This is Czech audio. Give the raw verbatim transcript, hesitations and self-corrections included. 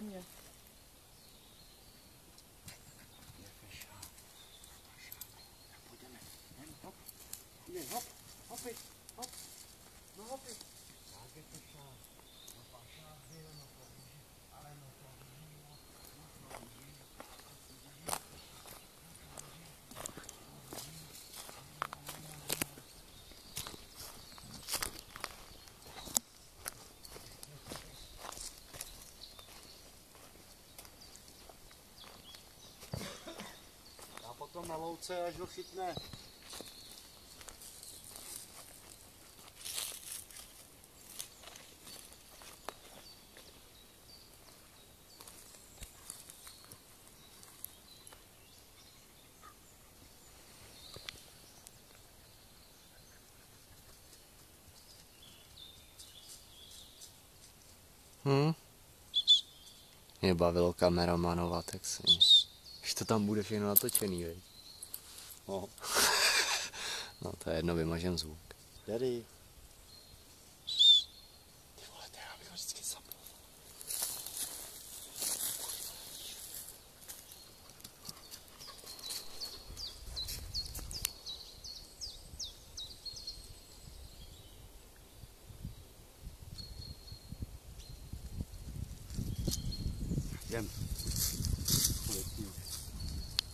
jemně. Je fešák. Pojďme. Jen hop. Jen hop. Hopy. Hop. No hopy. Tak je fešák. No pašák byl, no to víš. Ale no to víš. No to víš. A potom na louce, až ho chytne. Hm? Mě bavilo kameramanova, tak se mě. Už to tam bude všechno natočený, veď? No. No to je jedno, vymažem zvuk. Tady. Ty vole, to já bych ho vždycky zapl. Jdem.